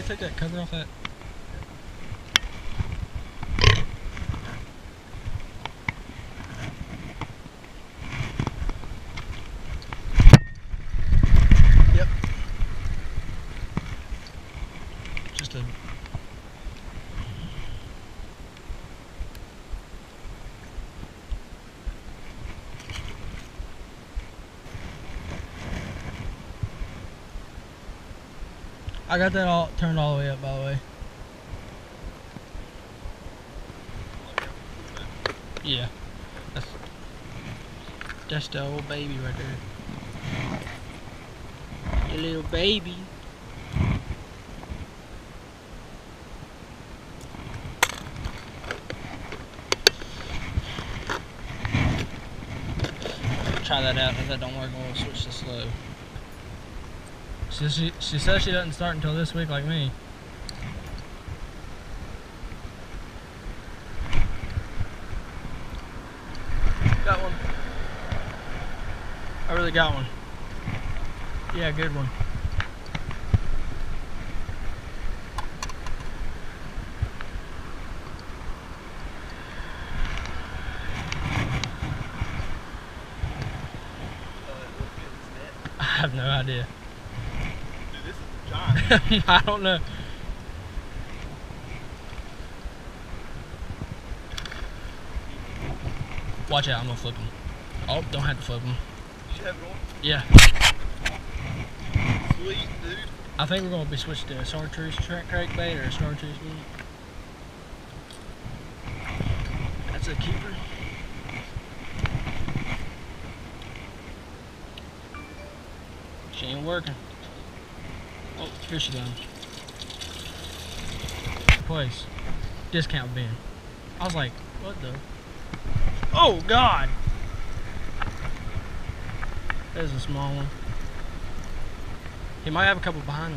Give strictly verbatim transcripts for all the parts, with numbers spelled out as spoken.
Somebody take that cover off that. Yep. Just a. I got that all turned all the way up, by the way. Yeah, that's that's the old baby right there. Your little baby. Try that out. If that don't work, we'll switch to slow. She, she, she says she doesn't start until this week like me. Got one. I really got one. Yeah, good one. I have no idea. I don't know. Watch out, I'm gonna flip him. Oh, don't have to flip him. You have one? Yeah. Sweet, dude. I think we're gonna be switched to a chartreuse crank bait or a chartreuse meat. That's a keeper. She ain't working. Oh, here she comes. Place. Discount bin. I was like, what the? Oh, God! There's a small one. He might have a couple behind him.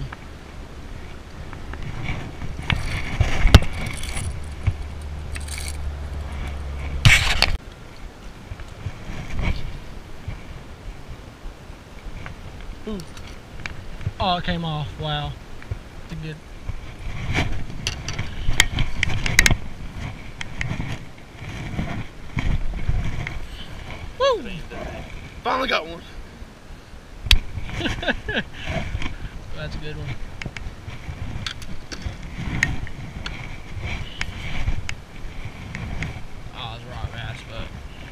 Ooh. Oh, it came off. Wow. It's a good. Woo! Finally got one. That's a good one. Oh, it's rock bass, but.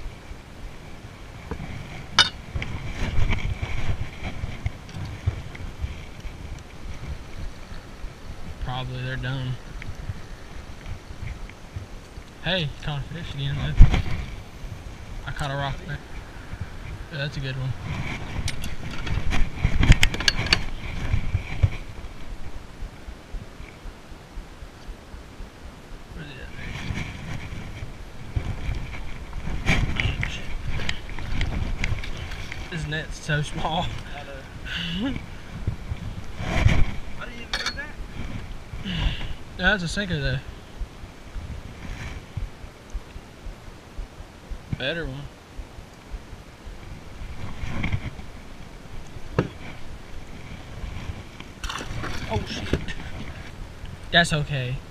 Probably they're done. Hey, caught a fish again though. I caught a rock bass. Yeah, that's a good one. Where's he at? This net's so small. I know. I didn't even do that. Yeah, that's a sinker though. Better one. Oh shit. That's okay.